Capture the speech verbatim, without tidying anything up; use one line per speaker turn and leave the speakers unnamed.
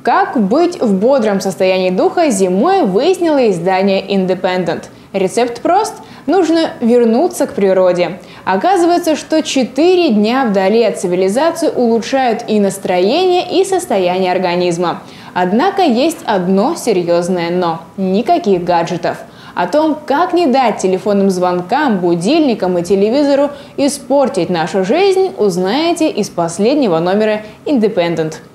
Как быть в бодром состоянии духа зимой, выяснило издание «Индепендент». Рецепт прост – нужно вернуться к природе. Оказывается, что четыре дня вдали от цивилизации улучшают и настроение, и состояние организма. Однако есть одно серьезное «но» – никаких гаджетов. О том, как не дать телефонным звонкам, будильникам и телевизору испортить нашу жизнь, узнаете из последнего номера «Индепендент».